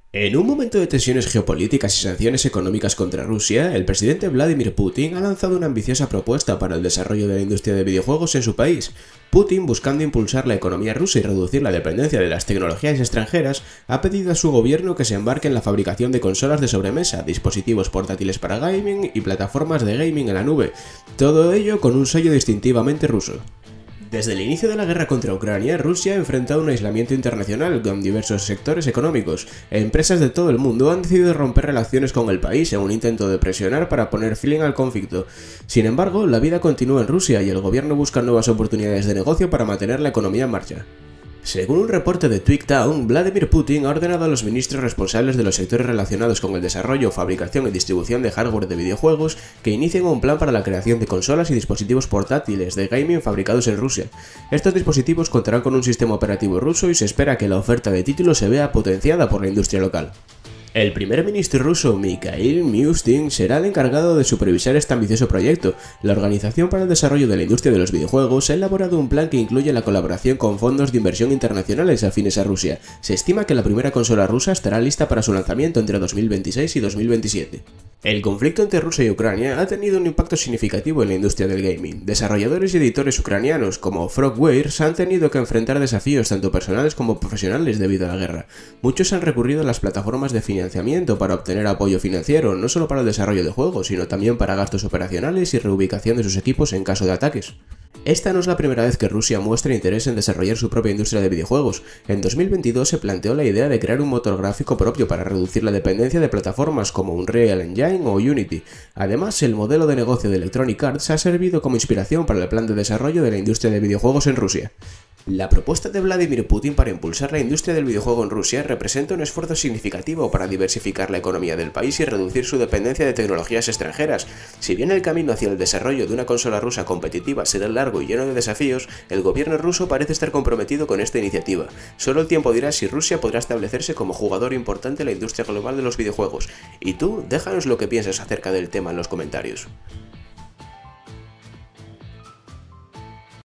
En un momento de tensiones geopolíticas y sanciones económicas contra Rusia, el presidente Vladimir Putin ha lanzado una ambiciosa propuesta para el desarrollo de la industria de videojuegos en su país. Putin, buscando impulsar la economía rusa y reducir la dependencia de las tecnologías extranjeras, ha pedido a su gobierno que se embarque en la fabricación de consolas de sobremesa, dispositivos portátiles para gaming y plataformas de gaming en la nube, todo ello con un sello distintivamente ruso. Desde el inicio de la guerra contra Ucrania, Rusia ha enfrentado un aislamiento internacional con diversos sectores económicos. Empresas de todo el mundo han decidido romper relaciones con el país en un intento de presionar para poner fin al conflicto. Sin embargo, la vida continúa en Rusia y el gobierno busca nuevas oportunidades de negocio para mantener la economía en marcha. Según un reporte de TweakTown, Vladimir Putin ha ordenado a los ministros responsables de los sectores relacionados con el desarrollo, fabricación y distribución de hardware de videojuegos que inicien un plan para la creación de consolas y dispositivos portátiles de gaming fabricados en Rusia. Estos dispositivos contarán con un sistema operativo ruso y se espera que la oferta de títulos se vea potenciada por la industria local. El primer ministro ruso Mikhail Mishustin será el encargado de supervisar este ambicioso proyecto. La Organización para el Desarrollo de la Industria de los Videojuegos ha elaborado un plan que incluye la colaboración con fondos de inversión internacionales afines a Rusia. Se estima que la primera consola rusa estará lista para su lanzamiento entre 2026 y 2027. El conflicto entre Rusia y Ucrania ha tenido un impacto significativo en la industria del gaming. Desarrolladores y editores ucranianos como Frogwares han tenido que enfrentar desafíos tanto personales como profesionales debido a la guerra. Muchos han recurrido a las plataformas de financiamiento para obtener apoyo financiero, no solo para el desarrollo de juegos, sino también para gastos operacionales y reubicación de sus equipos en caso de ataques. Esta no es la primera vez que Rusia muestra interés en desarrollar su propia industria de videojuegos. En 2022 se planteó la idea de crear un motor gráfico propio para reducir la dependencia de plataformas como Unreal Engine o Unity. Además, el modelo de negocio de Electronic Arts ha servido como inspiración para el plan de desarrollo de la industria de videojuegos en Rusia. La propuesta de Vladimir Putin para impulsar la industria del videojuego en Rusia representa un esfuerzo significativo para diversificar la economía del país y reducir su dependencia de tecnologías extranjeras. Si bien el camino hacia el desarrollo de una consola rusa competitiva será largo y lleno de desafíos, el gobierno ruso parece estar comprometido con esta iniciativa. Solo el tiempo dirá si Rusia podrá establecerse como jugador importante en la industria global de los videojuegos. Y tú, déjanos lo que piensas acerca del tema en los comentarios.